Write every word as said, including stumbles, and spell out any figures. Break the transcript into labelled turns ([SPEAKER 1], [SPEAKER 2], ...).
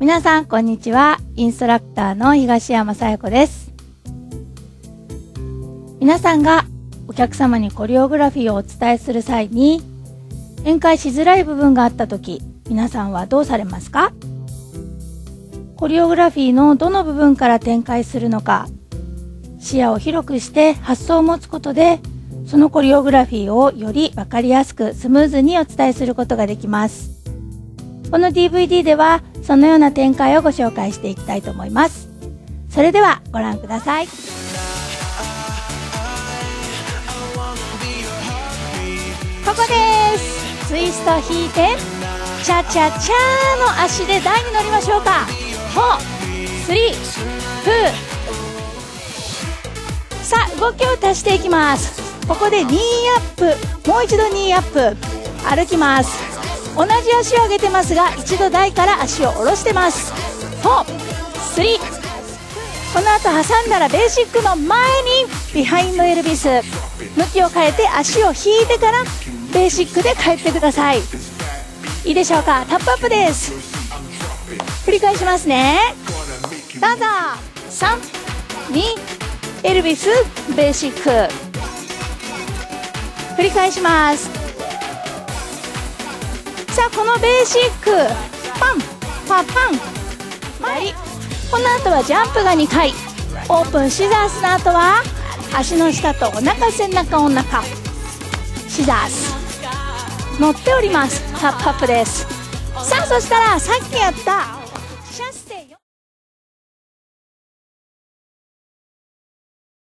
[SPEAKER 1] 皆さんこんにちは。インストラクターの東山さや子です。皆さんがお客様にコレオグラフィーをお伝えする際に展開しづらい部分があったとき、皆さんはどうされますか？コレオグラフィーのどの部分から展開するのか、視野を広くして発想を持つことで、そのコレオグラフィーをより分かりやすくスムーズにお伝えすることができます。この ディーブイディー ではそのような展開をご紹介していきたいと思います。それではご覧ください。ここです。ツイスト引いてチャチャチャーの足で台に乗りましょうか。フォー、スリー、ツー。さあ動きを足していきます。ここでニーアップ、もう一度ニーアップ、歩きます。同じ足を上げてますが一度台から足を下ろしてます。フォー、スリー。この後挟んだらベーシックの前にビハインドエルビス、向きを変えて足を引いてからベーシックで帰ってください。いいでしょうか。タップアップです。繰り返しますね。どうぞ。さん、に、エルビス、ベーシック。繰り返します。さあこのベーシックパンパパン前、この後はジャンプがにかい、オープンシザースの後は足の下とお腹背中お腹シザース乗っております。タップアップです。さあそしたらさっきやったシャス